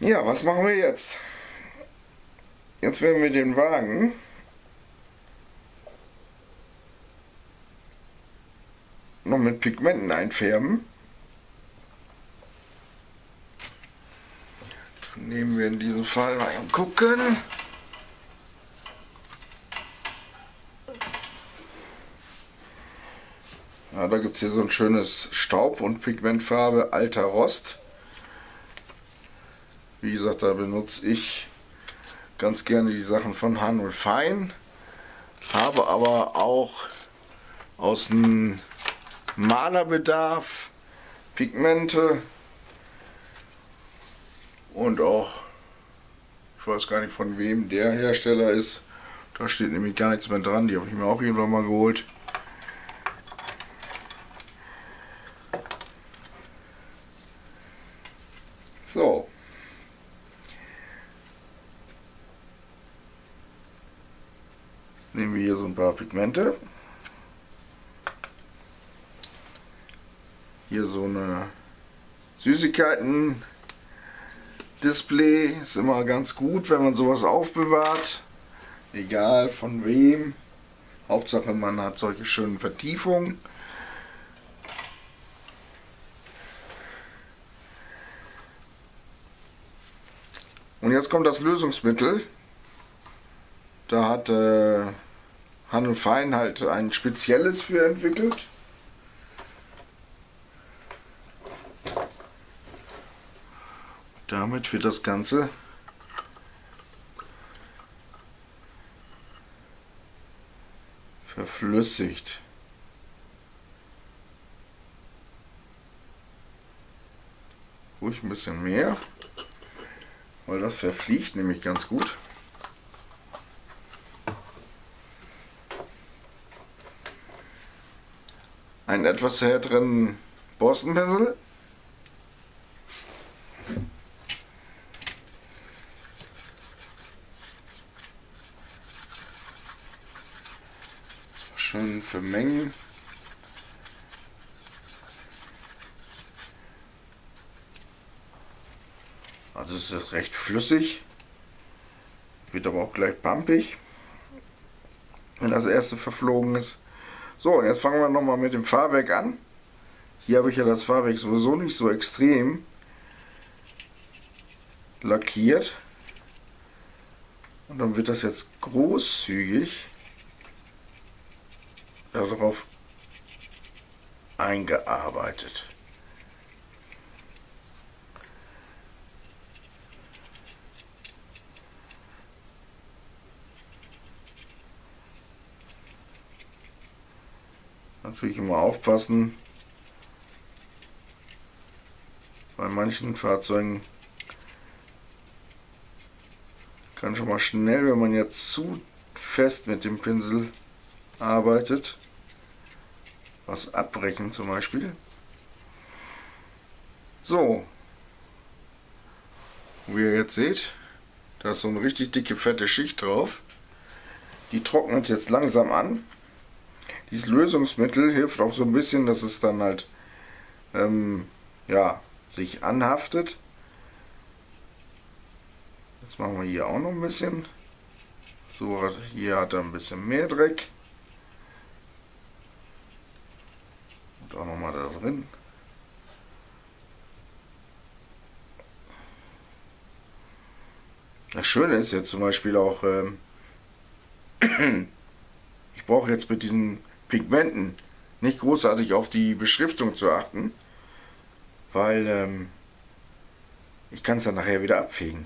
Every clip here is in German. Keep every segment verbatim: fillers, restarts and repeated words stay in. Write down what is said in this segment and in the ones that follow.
Ja, was machen wir jetzt? Jetzt werden wir den Wagen noch mit Pigmenten einfärben. Nehmen wir in diesem Fall mal gucken. Ja, da gibt es hier so ein schönes Staub- und Pigmentfarbe Alter Rost. Wie gesagt, da benutze ich ganz gerne die Sachen von Hahn und Fein. Habe aber auch aus dem Malerbedarf Pigmente und auch, ich weiß gar nicht von wem der Hersteller ist. Da steht nämlich gar nichts mehr dran. Die habe ich mir auch irgendwann mal geholt. So. Jetzt nehmen wir hier so ein paar Pigmente. Hier so eine Süßigkeiten-Display. Ist immer ganz gut, wenn man sowas aufbewahrt. Egal von wem. Hauptsache man hat solche schönen Vertiefungen. Und jetzt kommt das Lösungsmittel. Da hat äh, Hahn und Fein halt ein spezielles für entwickelt. Damit wird das Ganze verflüssigt. Ruhig ein bisschen mehr, weil das verfliegt nämlich ganz gut. Einen etwas härteren Borstenpinsel. Schön vermengen. Also es ist recht flüssig, wird aber auch gleich pampig, wenn das erste verflogen ist. So, und jetzt fangen wir nochmal mit dem Fahrwerk an. Hier habe ich ja das Fahrwerk sowieso nicht so extrem lackiert. Und dann wird das jetzt großzügig darauf eingearbeitet. Natürlich immer aufpassen. Bei manchen Fahrzeugen kann schon mal schnell, wenn man jetzt zu fest mit dem Pinsel arbeitet, was abbrechen zum Beispiel. So, wie ihr jetzt seht, da ist so eine richtig dicke fette Schicht drauf. Die trocknet jetzt langsam an. Dieses Lösungsmittel hilft auch so ein bisschen, dass es dann halt ähm, ja, sich anhaftet. Jetzt machen wir hier auch noch ein bisschen. So, hier hat er ein bisschen mehr Dreck. Und auch nochmal da drin. Das Schöne ist jetzt zum Beispiel auch, ähm, ich brauche jetzt mit diesen Pigmenten nicht großartig auf die Beschriftung zu achten, weil ähm, ich kann es dann nachher wieder abfegen.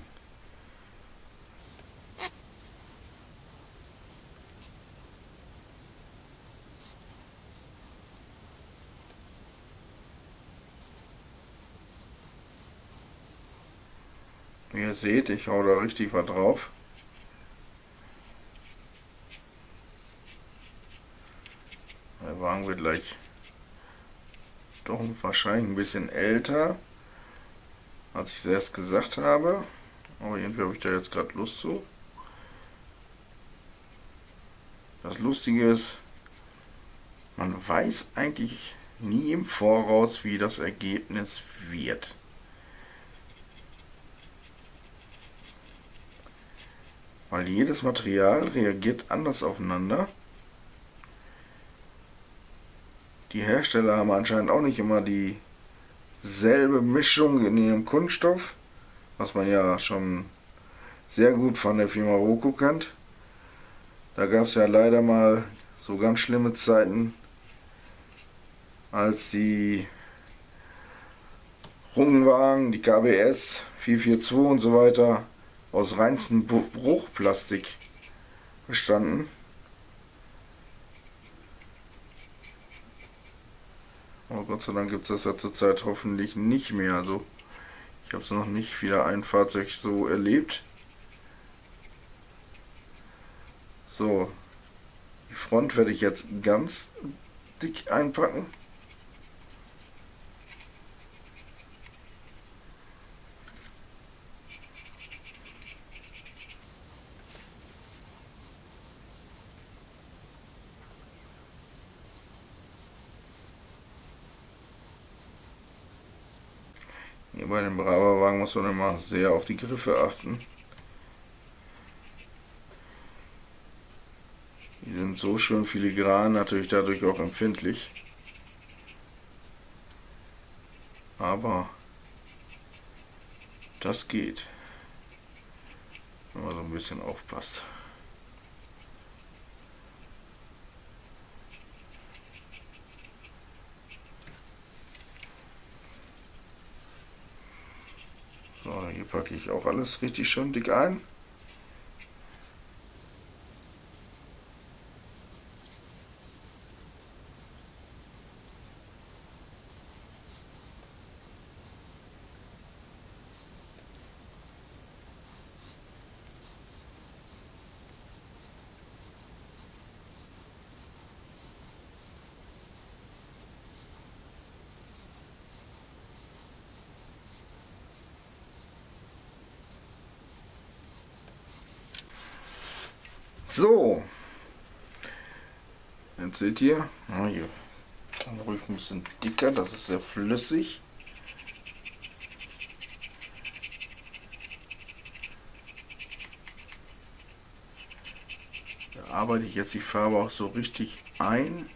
Wie ihr seht, ich hau da richtig was drauf. Der Wagen wird gleich doch wahrscheinlich ein bisschen älter, als ich es erst gesagt habe. Aber irgendwie habe ich da jetzt gerade Lust zu. Das Lustige ist, man weiß eigentlich nie im Voraus, wie das Ergebnis wird. weil jedes Material reagiert anders aufeinander. Die Hersteller haben anscheinend auch nicht immer dieselbe Mischung in ihrem Kunststoff, was man ja schon sehr gut von der Firma Roko kennt. Da gab es ja leider mal so ganz schlimme Zeiten, als die Rungenwagen, die K B S vier vier zwei und so weiter aus reinstem Bruchplastik bestanden. Aber Gott sei Dank gibt es das ja zurzeit hoffentlich nicht mehr. Also ich habe es noch nicht wieder ein Fahrzeug so erlebt. So, die Front werde ich jetzt ganz dick einpacken. Hier bei dem Brava-Wagen muss man immer sehr auf die Griffe achten. Die sind so schön filigran, natürlich dadurch auch empfindlich. Aber das geht, wenn man so ein bisschen aufpasst. So, hier packe ich auch alles richtig schön dick ein. So, jetzt seht ihr, na hier kann ruhig ein bisschen dicker, das ist sehr flüssig. Da arbeite ich jetzt die Farbe auch so richtig ein.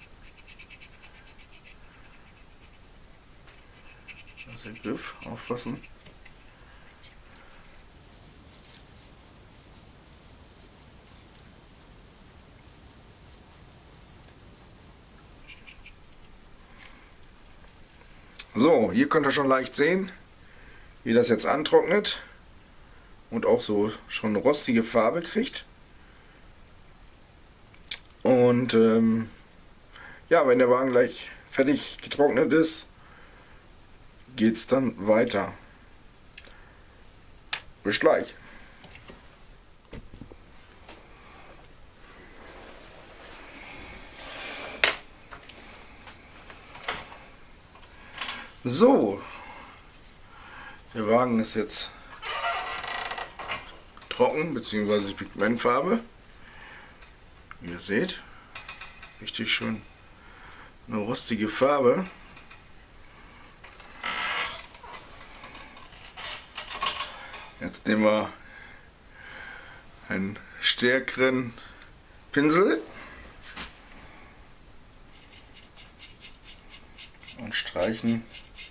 Das ist der Griff, aufpassen. So, hier könnt ihr schon leicht sehen, wie das jetzt antrocknet und auch so schon rostige Farbe kriegt. Und ähm, ja, wenn der Wagen gleich fertig getrocknet ist, geht es dann weiter. Bis gleich. So, der Wagen ist jetzt trocken, beziehungsweise die Pigmentfarbe. Wie ihr seht, richtig schön eine rostige Farbe. Jetzt nehmen wir einen stärkeren Pinsel und streichen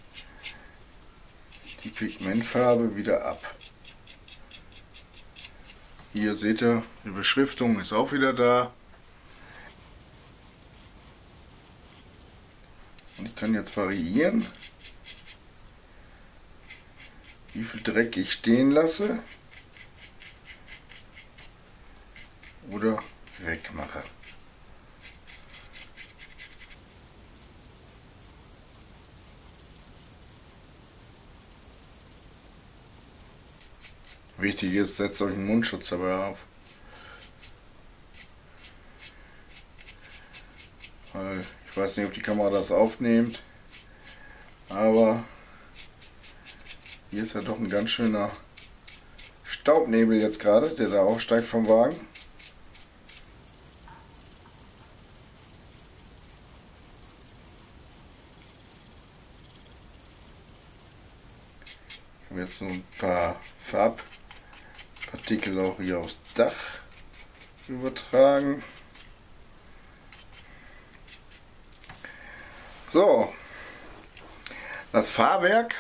die Pigmentfarbe wieder ab. Hier seht ihr, die Beschriftung ist auch wieder da. Und ich kann jetzt variieren, wie viel Dreck ich stehen lasse oder wegmache. Wichtig ist, setzt euch einen Mundschutz dabei auf. Weil ich weiß nicht, ob die Kamera das aufnimmt, aber hier ist ja doch ein ganz schöner Staubnebel jetzt gerade, der da aufsteigt vom Wagen. Ich habe jetzt so ein paar Farb Partikel auch hier aufs Dach übertragen. So, das Fahrwerk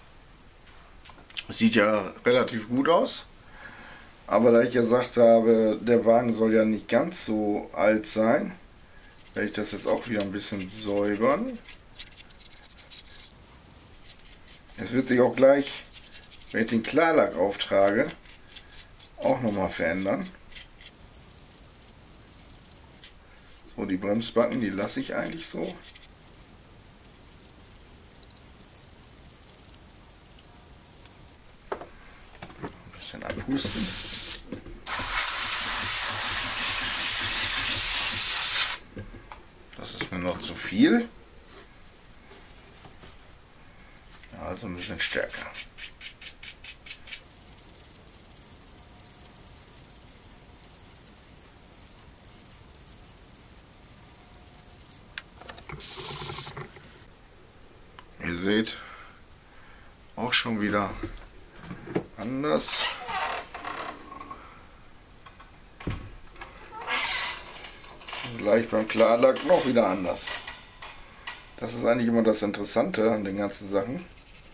sieht ja relativ gut aus, aber da ich gesagt habe, der Wagen soll ja nicht ganz so alt sein, werde ich das jetzt auch wieder ein bisschen säubern. Es wird sich auch gleich, wenn ich den Klarlack auftrage, auch nochmal verändern. So, die Bremsbacken, die lasse ich eigentlich so. Ein bisschen abhusten. Das ist mir noch zu viel. Also ein bisschen stärker. Ihr seht, auch schon wieder anders. Und gleich beim Klarlack noch wieder anders. Das ist eigentlich immer das Interessante an den ganzen Sachen,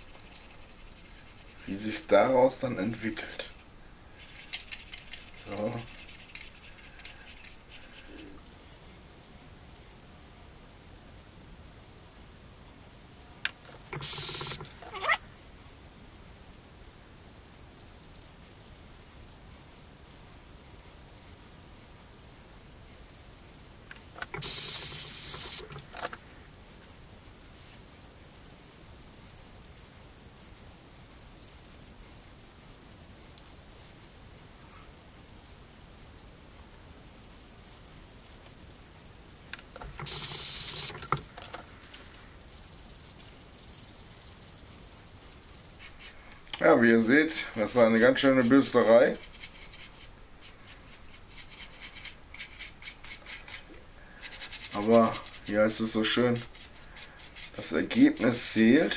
wie sich es daraus dann entwickelt. So. Ja, wie ihr seht, das ist eine ganz schöne Bürsterei. Aber hier heißt es so schön, das Ergebnis zählt.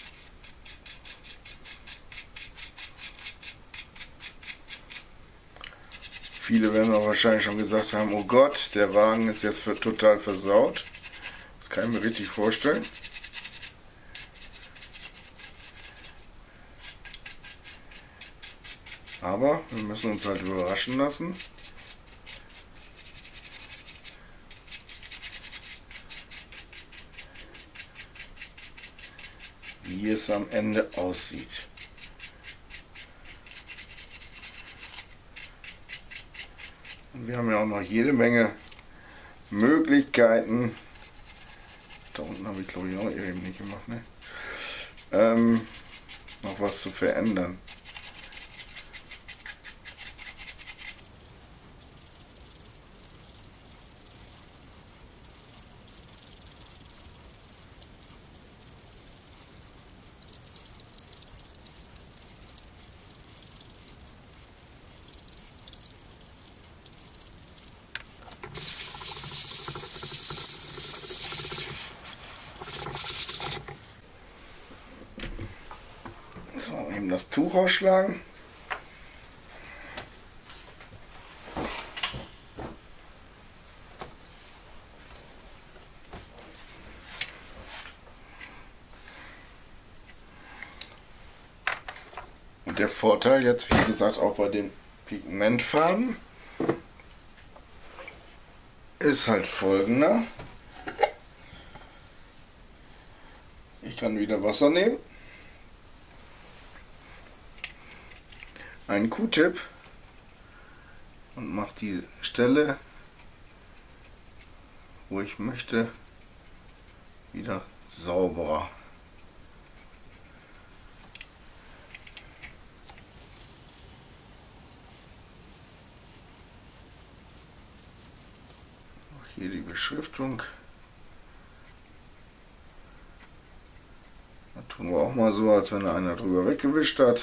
Viele werden auch wahrscheinlich schon gesagt haben, oh Gott, der Wagen ist jetzt für total versaut. Das kann ich mir richtig vorstellen. Aber wir müssen uns halt überraschen lassen. Wie es am Ende aussieht. Und wir haben ja auch noch jede Menge Möglichkeiten. Da unten habe ich glaube ich auch eben nicht gemacht, ne? Ähm, noch was zu verändern. So, eben das Tuch ausschlagen. Und der Vorteil jetzt, wie gesagt, auch bei den Pigmentfarben ist halt folgender. Ich kann wieder Wasser nehmen, einen Q-Tip und mache die Stelle, wo ich möchte, wieder sauberer. Auch hier die Beschriftung. Da tun wir auch mal so, als wenn da einer drüber weggewischt hat.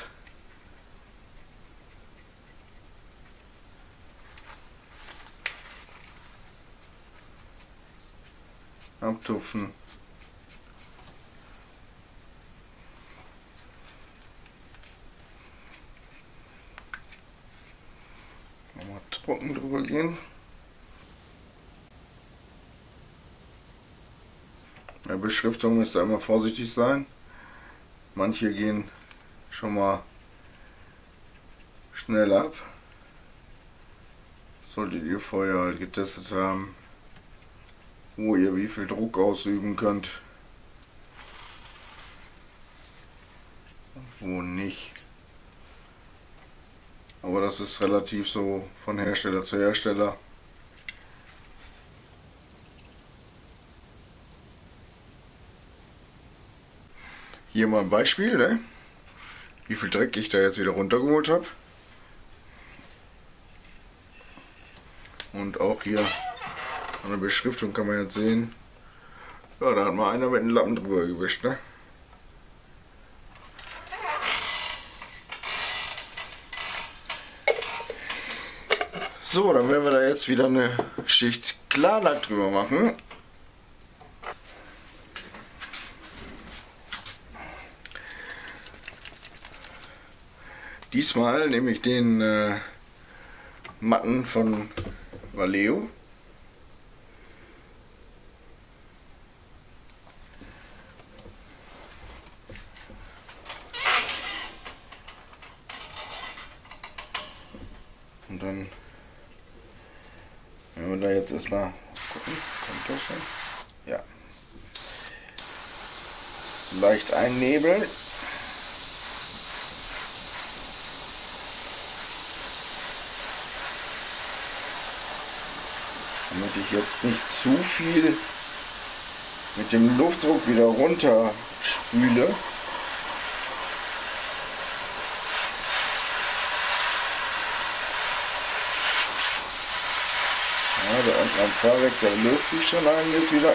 Abtupfen. trocken drüber gehen. Bei der Beschriftung müsst ihr immer vorsichtig sein. Manche gehen schon mal schnell ab. Solltet ihr vorher halt getestet haben, wo ihr wie viel Druck ausüben könnt und wo nicht. Aber das ist relativ so von Hersteller zu Hersteller. Hier mal ein Beispiel, ne? Wie viel Dreck ich da jetzt wieder runtergeholt habe. Und auch hier an der Beschriftung kann man jetzt sehen, ja, da hat mal einer mit dem Lappen drüber gewischt, ne? So, dann werden wir da jetzt wieder eine Schicht Klarlack drüber machen. Diesmal nehme ich den äh, matten von Vallejo. Und dann werden wir da jetzt erstmal gucken, kommt das schon? Ja. Leicht einnebeln. Damit ich jetzt nicht zu viel mit dem Luftdruck wieder runter spüle. Ja, der unten am Fahrwerk, der löst sich schon einiges wieder.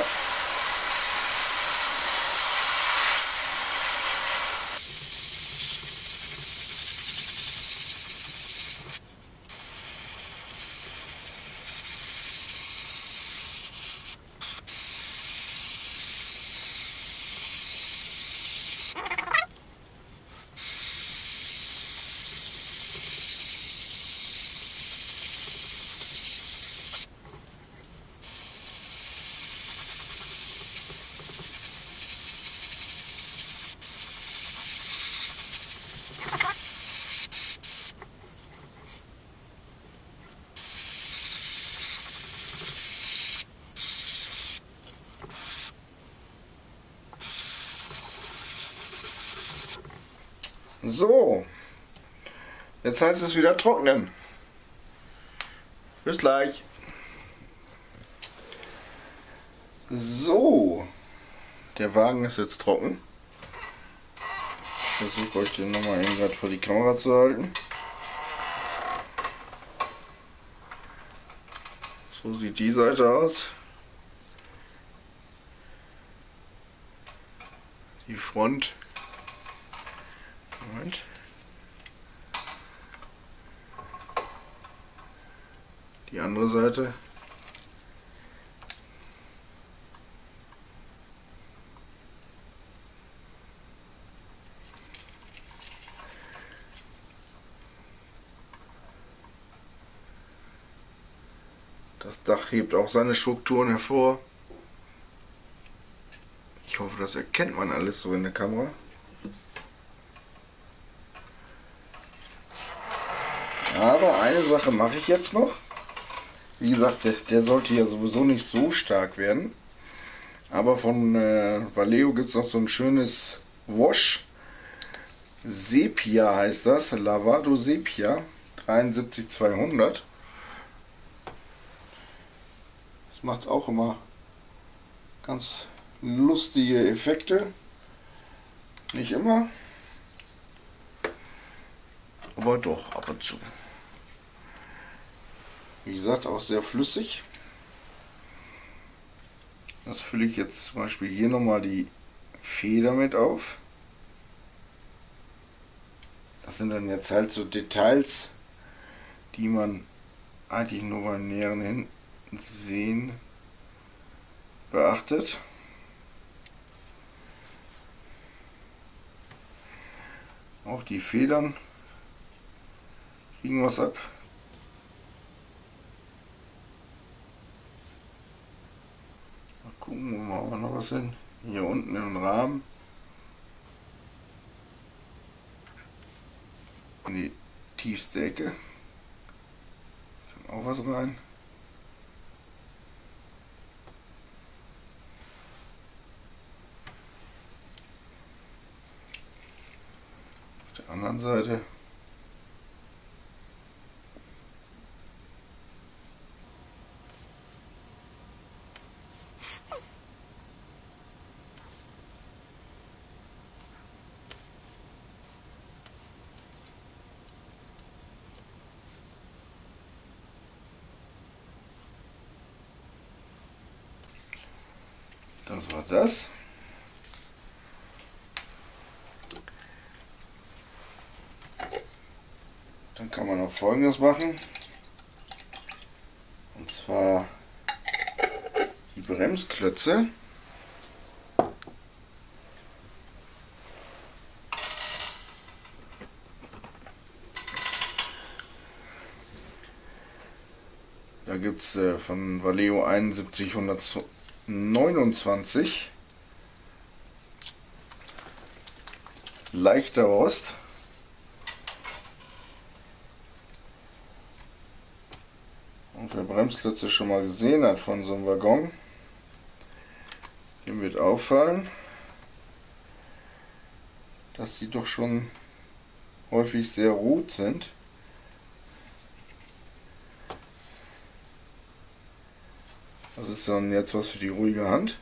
So, jetzt heißt es wieder trocknen. Bis gleich. So, der Wagen ist jetzt trocken. Ich versuche euch den nochmal eben gerade vor die Kamera zu halten. So sieht die Seite aus. Die Front. Moment. Die andere Seite. Das Dach hebt auch seine Strukturen hervor. Ich hoffe, das erkennt man alles so in der Kamera. Aber eine Sache mache ich jetzt noch. Wie gesagt, der, der sollte ja sowieso nicht so stark werden. Aber von äh, Vallejo gibt es noch so ein schönes Wash. Sepia heißt das. Lavado Sepia. dreiundsiebzig zweihundert. Das macht auch immer ganz lustige Effekte. Nicht immer. Aber doch ab und zu. Wie gesagt, auch sehr flüssig. Das fülle ich jetzt zum Beispiel hier nochmal die Feder mit auf. Das sind dann jetzt halt so Details, die man eigentlich nur beim näheren Hinsehen beachtet. Auch die Federn kriegen was ab. was hin. Hier unten im Rahmen. In die tiefste Ecke. Kann auch was rein. Auf der anderen Seite. Das war das. Dann kann man noch Folgendes machen. Und zwar die Bremsklötze. Da gibt es äh, von Valeo einundsiebzig hundertneunundzwanzig leichter Rost. Und wer Bremsklötze schon mal gesehen hat von so einem Waggon, dem wird auffallen, dass sie doch schon häufig sehr rot sind. Das ist dann jetzt was für die ruhige Hand.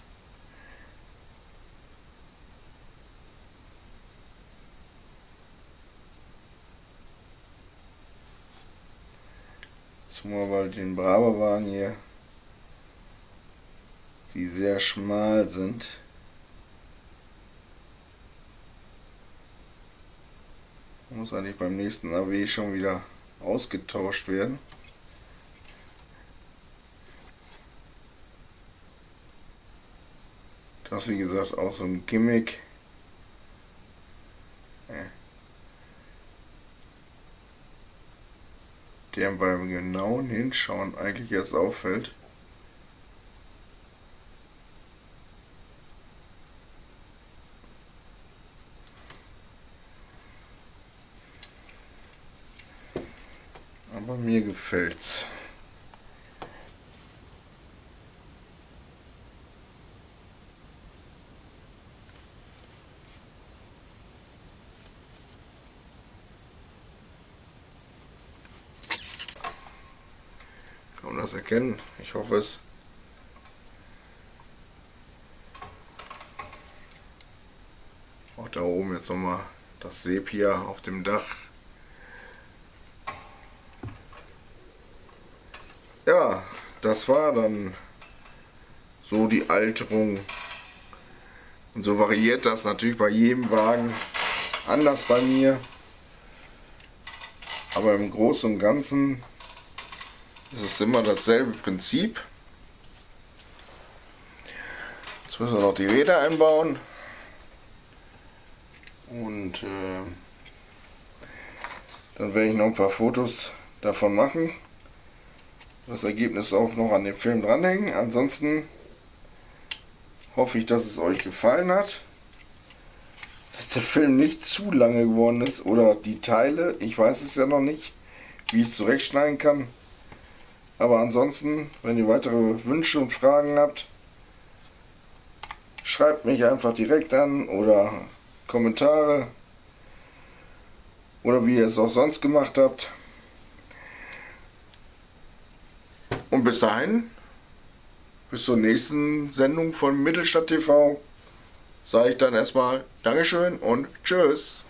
Zumal bei den Brabantwagen hier sie sehr schmal sind. Muss eigentlich beim nächsten A W schon wieder ausgetauscht werden. Das ist wie gesagt auch so ein Gimmick. Der beim genauen Hinschauen eigentlich erst auffällt. Aber mir gefällt's. Kann man das erkennen? Ich hoffe es. Auch da oben jetzt nochmal das Sepia auf dem Dach. Ja, das war dann so die Alterung. Und so variiert das natürlich bei jedem Wagen anders bei mir. Aber im Großen und Ganzen ist es immer dasselbe Prinzip. Jetzt müssen wir noch die Räder einbauen. Und äh, dann werde ich noch ein paar Fotos davon machen. Das Ergebnis auch noch an dem Film dranhängen. Ansonsten hoffe ich, dass es euch gefallen hat. Dass der Film nicht zu lange geworden ist. Oder die Teile. Ich weiß es ja noch nicht, wie ich es zurechtschneiden kann. Aber ansonsten, wenn ihr weitere Wünsche und Fragen habt, schreibt mich einfach direkt an oder Kommentare oder wie ihr es auch sonst gemacht habt. Und bis dahin, bis zur nächsten Sendung von Mittelstadt T V, sage ich dann erstmal Dankeschön und Tschüss.